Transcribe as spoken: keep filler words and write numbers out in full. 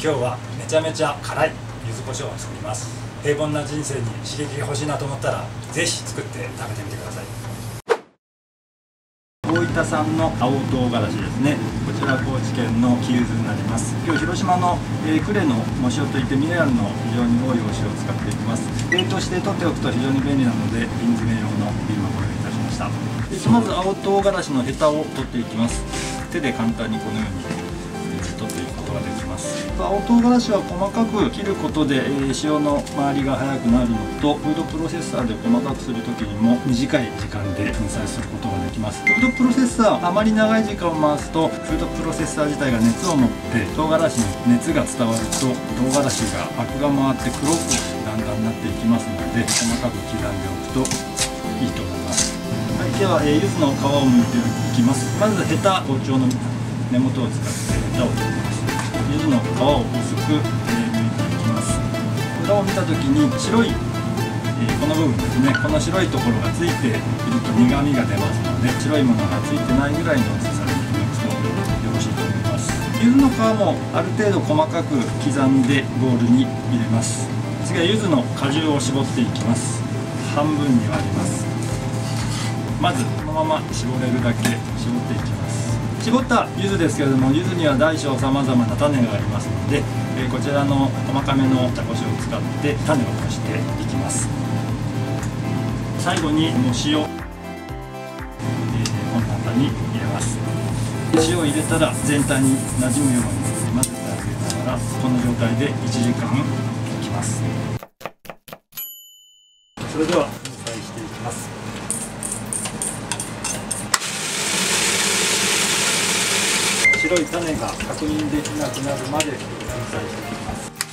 今日はめちゃめちゃ辛い柚子胡椒を作ります。平凡な人生に刺激が欲しいなと思ったらぜひ作って食べてみてください。大分産の青唐辛子ですね。こちら高知県の木柚子になります。今日広島の、えー、呉の藻塩といってミネラルの非常に多いお塩を使っていきます。冷凍して取っておくと非常に便利なので瓶詰め用の瓶はご用意いたしました。でまず青唐辛子のヘタを取っていきます。手で簡単にこのように取っていくことができます。青唐辛子は細かく切ることで、えー、塩の周りが速くなるのと、フードプロセッサーで細かくする時にも短い時間で粉砕することができます。フードプロセッサーあまり長い時間を回すとフードプロセッサー自体が熱を持って唐辛子に熱が伝わると唐辛子がアクが回って黒くだんだんなっていきますので、細かく刻んでおくといいと思います。はい、では、えー、柚子の皮を剥いていきます。まずヘタ、包丁の根元を使ってヘタを取ります。柚子の皮を薄く、えー、剥いていきます。裏を見た時に白い、えー、この部分ですね、この白いところがついていると苦みが出ますので、白いものがついてないぐらいの薄さで切り抜くとよろしいと思います。柚子の皮もある程度細かく刻んでボウルに入れます。次は柚子の果汁を絞っていきます。半分に割ります。まずこのまま絞れるだけ絞っていきます。絞った柚子ですけれども、柚子には大小さまざまな種がありますので、えー、こちらの細かめの茶こしを使って種を出していきます。最後にもう塩、えー、この中に入れます。塩を入れたら全体になじむように混ぜてあげながら、この状態でいちじかん置きます。それでは粉砕していきます。白い種が確認できなくなるまで粉砕していきます。